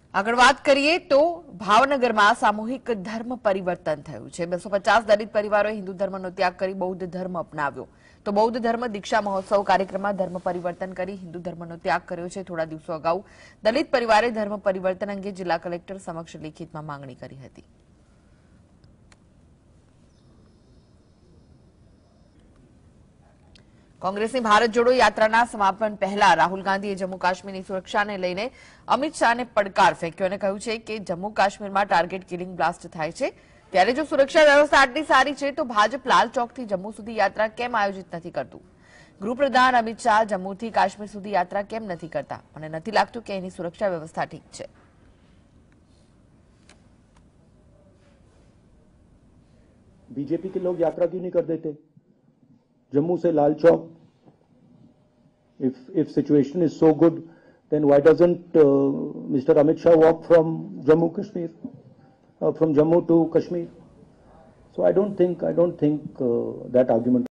આગળ વાત કરીએ તો ભાવનગરમાં સામૂહિક ધર્મ પરિવર્તન થયું છે। 250 દલિત પરિવારોએ હિન્દુ ધર્મનો ત્યાગ કરી બૌદ્ધ ધર્મ અપનાવ્યો। તો બૌદ્ધ ધર્મ દીક્ષા મહોત્સવ કાર્યક્રમમાં ધર્મ પરિવર્તન કરી હિન્દુ ધર્મનો ત્યાગ કર્યો છે। થોડા દિવસો અગાઉ દલિત પરિવારે ધર્મ પરિવર્તન અંગે જિલ્લા કલેક્ટર સમક્ષ લેખિતમાં માંગણી કરી હતી। कांग्रेसनी भारत जोड़ो यात्राना समापन पहला राहुल गांधीए जम्मू काश्मीर सुरक्षा ने लईने अमित शाह ने પડકાર ફેંક્યો અને કહ્યું છે કે जम्मू काश्मीर में टार्गेट किलिंग ब्लास्ट थाय छे त्यारे जो सुरक्षा व्यवस्था आटली सारी छे तो भाजप लाल चौक थी जम्मू सुधी यात्रा केम आयोजित नहीं करतुं। गृहप्रधान अमित शाह जम्मू थी काश्मीर सुधी यात्रा केम नहीं करता? मने नहीं लागतुं के एनी सुरक्षा व्यवस्था ठीक छे। बीजेपी के लोग यात्रा क्यों नहीं कर देते जम्मू से Lal Chowk? If situation is so good, then why doesn't Mr. Amit Shah walk from Jammu Kashmir, from Jammu to Kashmir? So I don't think that argument